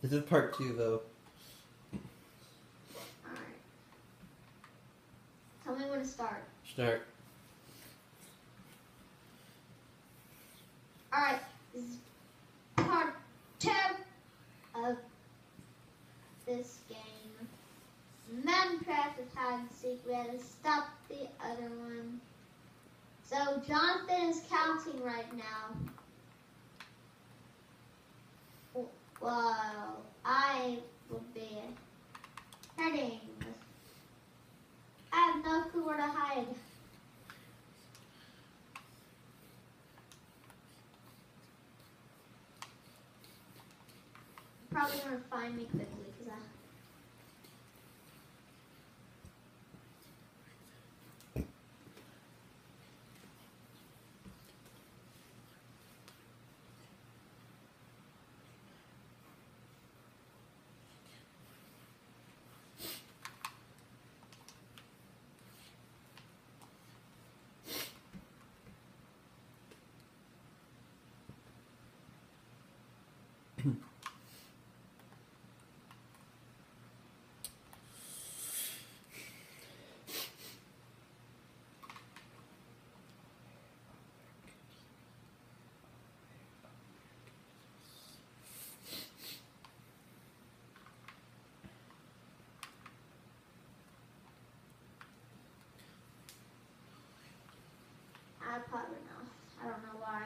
This is part 2, though. Alright. Tell me when to start. Start. Alright, this is part 2 of this game. Minecraft with hide and seek. We had to stop the other one. So Jonathan is counting right now. Well, I will be heading. I have no clue where to hide. You're probably gonna find me quickly because I. I probably know. I don't know why.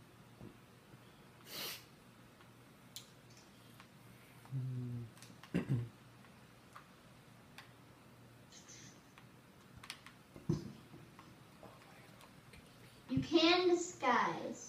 You can disguise.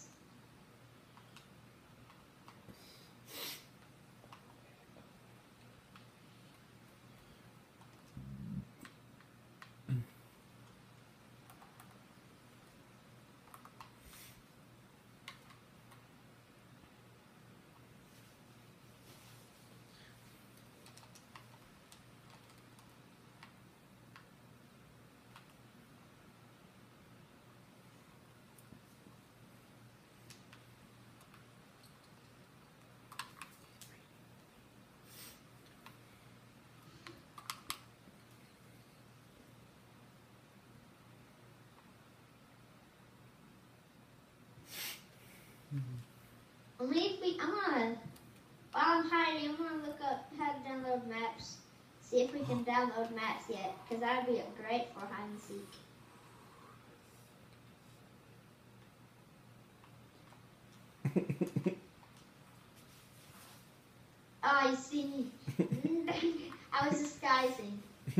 While I'm hiding, I'm gonna look up how to download maps. See if we can download maps yet, because that would be great for hide and seek. Oh, you see me. I was disguising.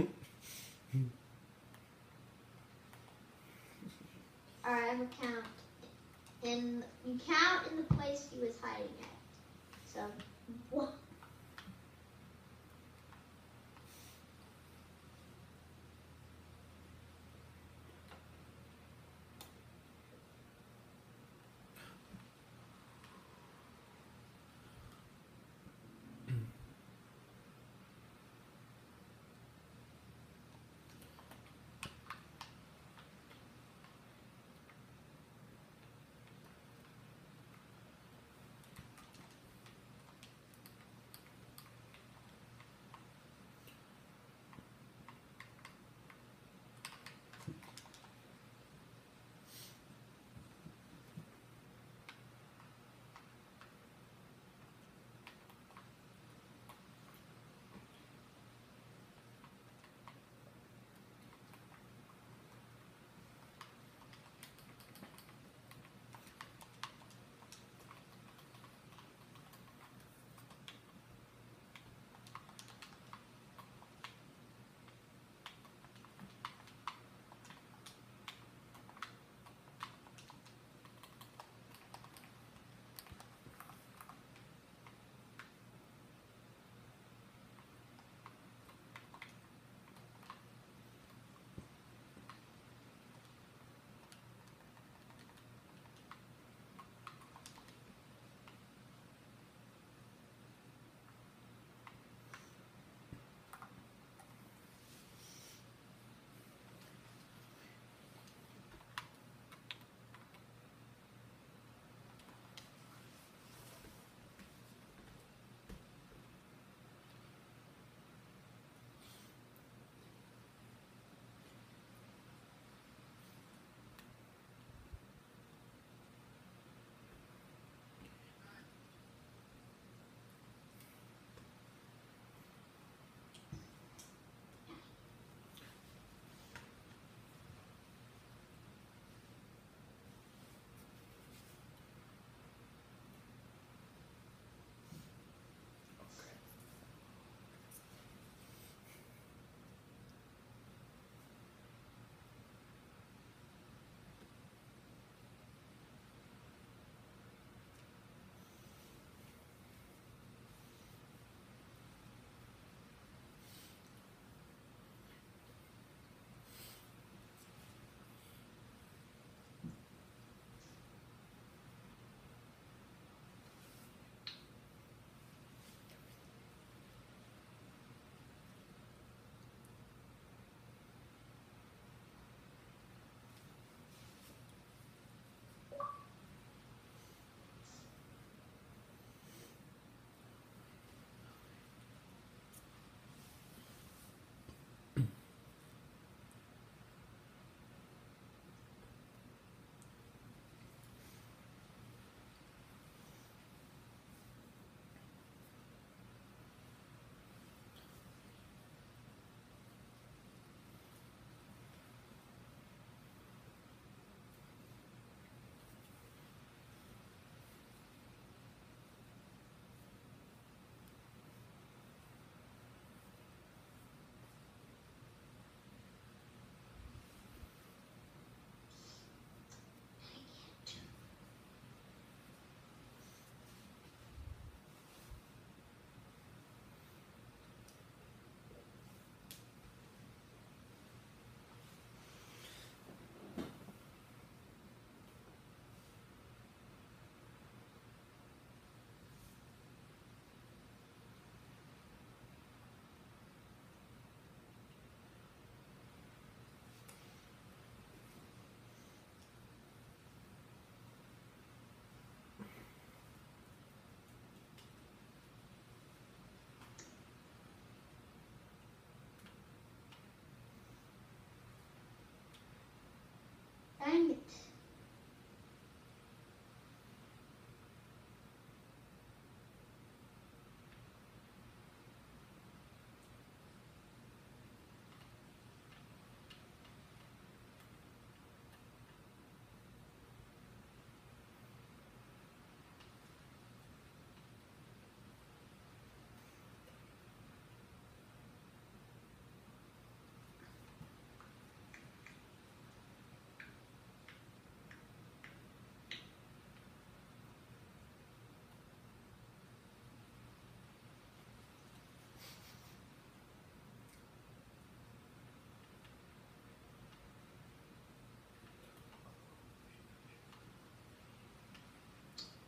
Alright, I'm gonna count. And you count in the place he was hiding at. So, 1.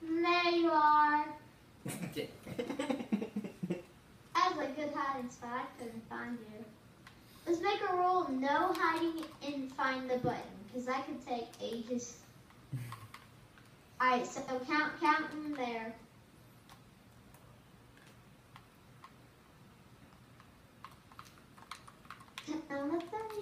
There you are. That was a good hiding spot. I couldn't find you. Let's make a rule: no hiding and find the button, because that could take ages. All right, so count them there. On the thing.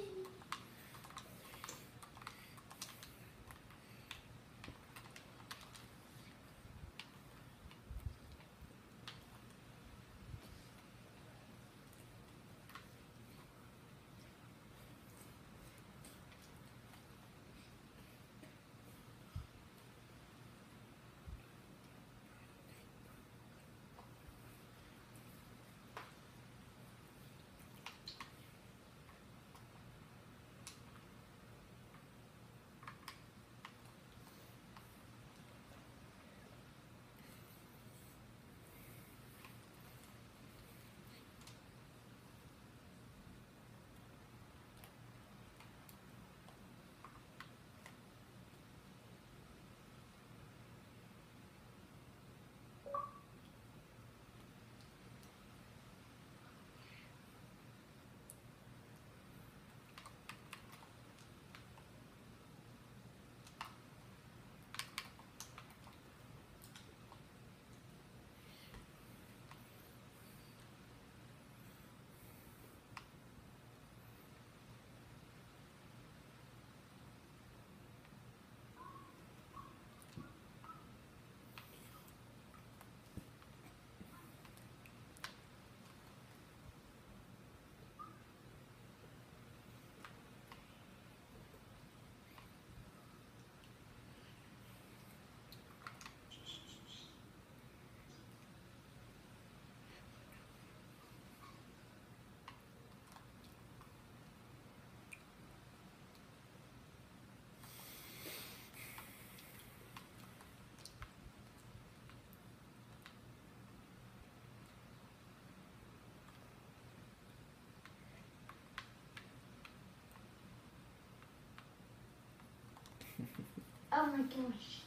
Oh my gosh.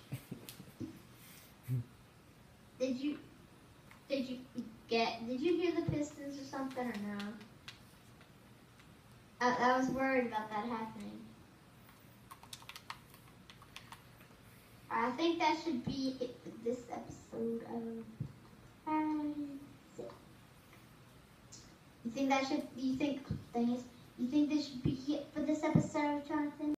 Did you hear the Pistons or something or no? I was worried about that happening. I think that should be it for this episode of You think this should be it for this episode, Jonathan?